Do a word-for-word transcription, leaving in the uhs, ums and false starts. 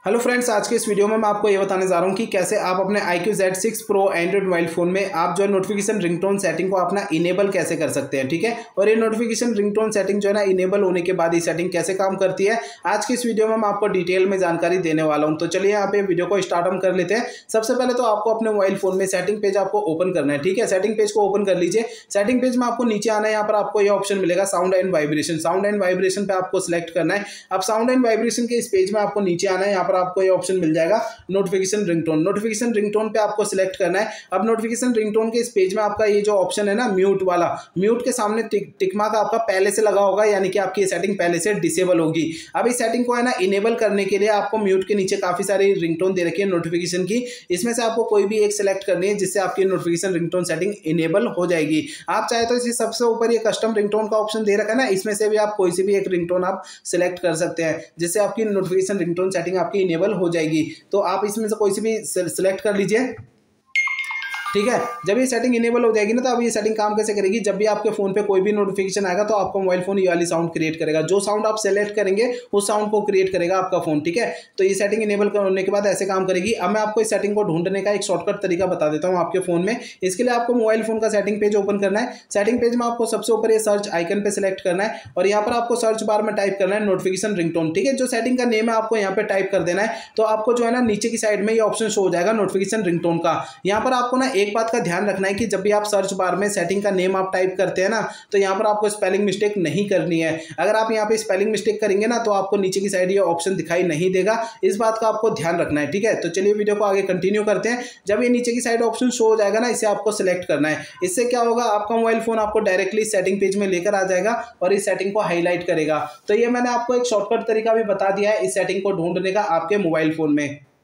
Hello friends, आज के इस वीडियो में मैं आपको ये बताने जा रहा हूँ कि कैसे आप अपने I Q Z six pro Android mobile phone में आप जो है नोटिफिकेशन रिंगटोन सेटिंग को अपना इनेबल कैसे कर सकते हैं। ठीक है, और ये नोटिफिकेशन रिंगटोन सेटिंग जो है ना इनेबल होने के बाद ये सेटिंग कैसे काम करती है, आज की इस वीडियो में मैं आपको डिटेल में जानकारी देने वाला हूँ। तो चलिए यहाँ पे वीडियो को स्टार्ट हम कर लेते हैं। सबसे पहले तो आपको अपने मोबाइल फोन में सेटिंग पेज आपको ओपन करना है। ठीक है, सेटिंग पेज को ओपन कर लीजिए। सेटिंग पेज में आपको नीचे आना है, यहाँ पर आपको ये ऑप्शन मिलेगा sound and vibration. Sound and vibration पे आपको सिलेक्ट करना है। अब साउंड एंड वाइब्रेशन के इस पेज में आपको नीचे आना है, यहाँ पर आपको ये ऑप्शन मिल जाएगा नोटिफिकेशन रिंगटोन। नोटिफिकेशन रिंगटोन पे आपको सिलेक्ट करना है। अब नोटिफिकेशन रिंगटोन के इस पेज में आपका ये जो ऑप्शन है ना म्यूट वाला, म्यूट के सामने टिक टिक मार्क आपका पहले से लगा होगा, यानी कि आपकी ये सेटिंग पहले से डिसेबल होगी। अब इस सेटिंग को है ना इनेबल करने के लिए आपको म्यूट के नीचे काफी सारी रिंगटोन दे रखी है नोटिफिकेशन की, इसमें से आपको कोई भी एक सिलेक्ट करनी है जिससे आपकी नोटिफिकेशन रिंगटोन सेटिंग इनेबल हो जाएगी। आप चाहे तो इसी सबसे ऊपर ये कस्टम रिंगटोन का ऑप्शन दे रखा है ना, इसमें से भी आप कोई सी भी एक रिंगटोन आप सिलेक्ट कर सकते हैं जिससे आपकी नोटिफिकेशन रिंगटोन सेटिंग आपकी इनेबल हो जाएगी। तो आप इसमें से कोई सी भी सिलेक्ट कर लीजिए। ठीक है, जब ये सेटिंग इनेबल हो जाएगी ना, तो अब ये सेटिंग काम कैसे करेगी, जब भी आपके फोन पे कोई भी नोटिफिकेशन आएगा तो आपका मोबाइल फोन ये वाली साउंड क्रिएट करेगा। जो साउंड आप सेलेक्ट करेंगे उस साउंड को क्रिएट करेगा आपका फोन। ठीक है, तो ये सेटिंग इनेबल करने के बाद ऐसे काम करेगी। अब मैं आपको इस सेटिंग को ढूंढने का एक शॉर्टकट तरीका बता देता हूँ आपके फोन में। इसके लिए आपको मोबाइल फोन का सेटिंग पेज ओपन करना है। सेटिंग पेज में आपको सबसे ऊपर ये सर्च आइकन पे सिलेक्ट करना है और यहाँ पर आपको सर्च बार में टाइप करना है नोटिफिकेशन रिंगटोन। ठीक है, जो सेटिंग का नेम है आपको यहाँ पे टाइप कर देना है। तो आपको जो है ना नीचे की साइड में ये ऑप्शन शो हो जाएगा नोटिफिकेशन रिंगटोन का। यहाँ पर आपको ना एक बात का ध्यान रखना है कि जब भी आप सर्च बार में सेटिंग का नेम आप टाइप करते हैं ना, तो यहाँ पर आपको स्पेलिंग मिस्टेक नहीं करनी है। अगर आप यहाँ पे स्पेलिंग मिस्टेक करेंगे ना, तो आपको नीचे की साइड ये ऑप्शन दिखाई नहीं देगा। इस बात का आपको ध्यान रखना है। ठीक है, तो चलिए वीडियो को आगे कंटिन्यू करते हैं। जब ये नीचे की साइड ऑप्शन शो हो जाएगा ना, इसे आपको सिलेक्ट करना है। इससे क्या होगा, आपका मोबाइल फोन आपको डायरेक्टली सेटिंग पेज में लेकर आ जाएगा और इस सेटिंग को हाईलाइट करेगा। तो ये मैंने आपको एक शॉर्टकट तरीका भी बता दिया है इस सेटिंग को ढूंढने का आपके मोबाइल फोन में।